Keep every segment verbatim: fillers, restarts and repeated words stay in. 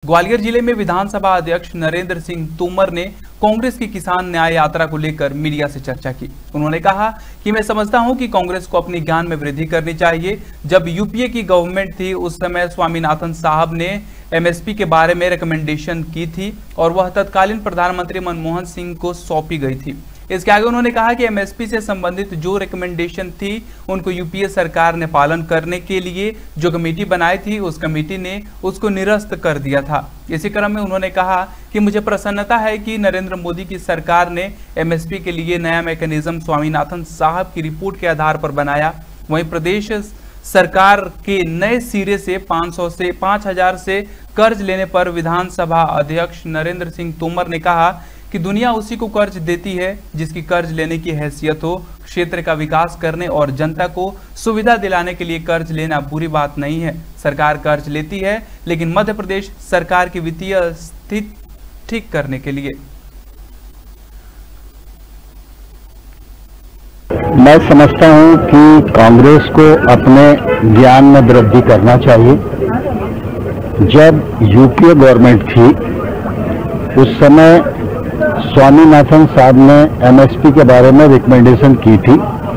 ग्वालियर जिले में विधानसभा अध्यक्ष नरेंद्र सिंह तोमर ने कांग्रेस की किसान न्याय यात्रा को लेकर मीडिया से चर्चा की। उन्होंने कहा कि मैं समझता हूं कि कांग्रेस को अपनी ज्ञान में वृद्धि करनी चाहिए। जब यूपीए की गवर्नमेंट थी उस समय स्वामीनाथन साहब ने एमएसपी के बारे में रिकमेंडेशन की थी और वह तत्कालीन प्रधानमंत्री मनमोहन सिंह को सौंपी गई थी। इसके आगे उन्होंने कहा कि एमएसपी से संबंधित जो रिकमेंडेशन थी उनको यूपीए सरकार ने पालन करने के लिए जो कमेटी बनाई थी उस कमेटी ने उसको निरस्त कर दिया था। इसी क्रम में उन्होंने कहा कि मुझे प्रसन्नता है कि नरेंद्र मोदी की सरकार ने एमएसपी के लिए नया मैकेनिज्म स्वामीनाथन साहब की रिपोर्ट के आधार पर बनाया। वहीं प्रदेश सरकार के नए सिरे से पाँच सौ से पाँच हज़ार से कर्ज लेने पर विधानसभा अध्यक्ष नरेंद्र सिंह तोमर ने कहा कि दुनिया उसी को कर्ज देती है जिसकी कर्ज लेने की हैसियत हो। क्षेत्र का विकास करने और जनता को सुविधा दिलाने के लिए कर्ज लेना बुरी बात नहीं है। सरकार कर्ज लेती है लेकिन मध्य प्रदेश सरकार की वित्तीय स्थिति ठीक करने के लिए। मैं समझता हूं कि कांग्रेस को अपने ज्ञान में वृद्धि करना चाहिए। जब यूपीए गवर्नमेंट थी उस समय स्वामीनाथन साहब ने एमएसपी के बारे में रिकमेंडेशन की थी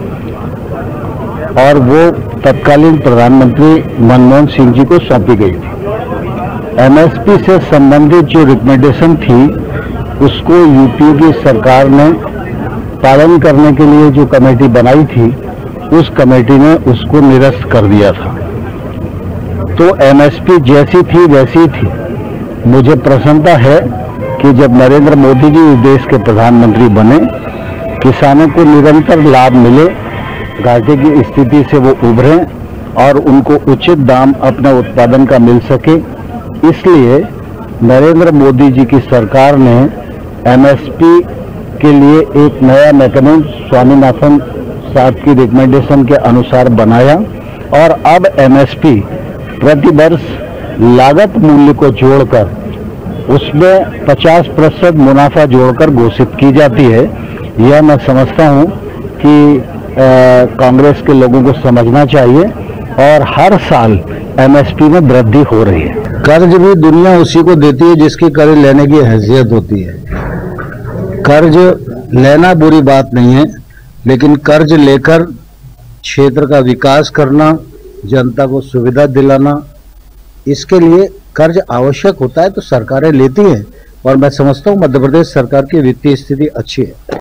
और वो तत्कालीन प्रधानमंत्री मनमोहन सिंह जी को सौंपी गई थी। एमएसपी से संबंधित जो रिकमेंडेशन थी उसको यूपीए की सरकार ने पालन करने के लिए जो कमेटी बनाई थी उस कमेटी ने उसको निरस्त कर दिया था। तो एमएसपी जैसी थी वैसी थी। मुझे प्रसन्नता है कि जब नरेंद्र मोदी जी इस देश के प्रधानमंत्री बने, किसानों को निरंतर लाभ मिले, घाटे की स्थिति से वो उभरें और उनको उचित दाम अपने उत्पादन का मिल सके। इसलिए नरेंद्र मोदी जी की सरकार ने एमएसपी के लिए एक नया मैकेनिज्म स्वामीनाथन साहब की रिकमेंडेशन के अनुसार बनाया और अब एमएसपी प्रति वर्ष लागत मूल्य को जोड़कर उसमें पचास प्रतिशत मुनाफा जोड़कर घोषित की जाती है। यह मैं समझता हूं कि कांग्रेस के लोगों को समझना चाहिए और हर साल एमएसपी में वृद्धि हो रही है। कर्ज भी दुनिया उसी को देती है जिसकी कर्ज लेने की हैसियत होती है। कर्ज लेना बुरी बात नहीं है, लेकिन कर्ज लेकर क्षेत्र का विकास करना, जनता को सुविधा दिलाना, इसके लिए कर्ज आवश्यक होता है तो सरकारें लेती हैं और मैं समझता हूं मध्य प्रदेश सरकार की वित्तीय स्थिति अच्छी है।